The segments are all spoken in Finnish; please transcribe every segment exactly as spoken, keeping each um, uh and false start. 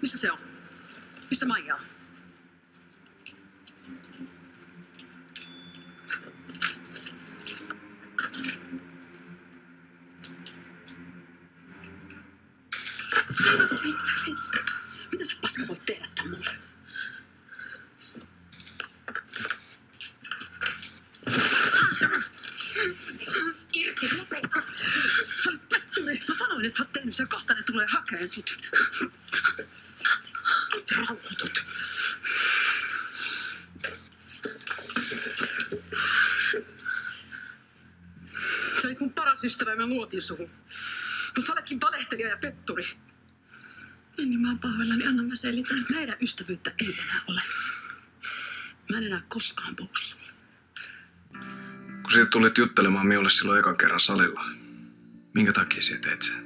Missä se on? Missä Maija on? Mitä sä paska voit tehdä tän mulle? Irki, lopeta! Sä olet petturi! Mä sanoin, että sä oot tehnyt sen, kohta ne tulee hakeen sut. Nyt rauhoitut. Sä olit mun paras ystävä ja mä luotin suhun. Mut sä oletkin valehtelija ja petturi. Niin mä oon pahoillani, anna mä selitän. Meidän ystävyyttä ei enää ole. Mä en enää koskaan puhu sulle. Kun siitä tulit juttelemaan minulle silloin ekan kerran salilla, minkä takia sinä teet sen?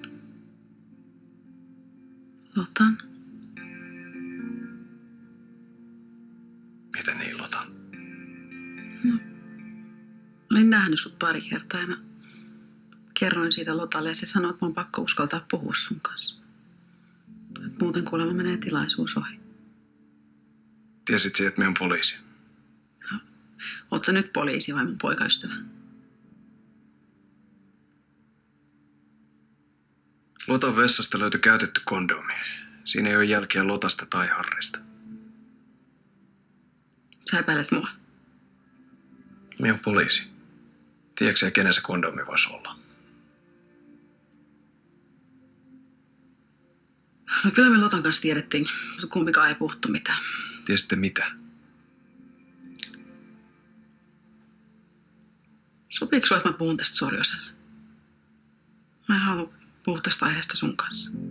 Lotan. Mitä niin, Lota? No, olin nähnyt sut pari kertaa ja mä kerroin siitä Lotalle ja se sanoi, että mun on pakko uskaltaa puhua sun kanssa. Et muuten kuulemma menee tilaisuus ohi. Tiesit sinä, että me on poliisi? No, oot sä nyt poliisi vai mun poikaystävä? Lotan vessasta löytyi käytetty kondomi. Siinä ei ole jälkiä Lotasta tai Harrista. Sä epäilet mua. Me on poliisi. Tiedätkö sä, kenen se kondomi voisi olla? No kyllä me Lotan kanssa tiedettiin. Kumpikaan ei puhuttu mitään. Tiesitte mitä? Sopiiko sulla, että mä puhun tästä Sorjoselle? Mä en halua puhua tästä aiheesta sun kanssa.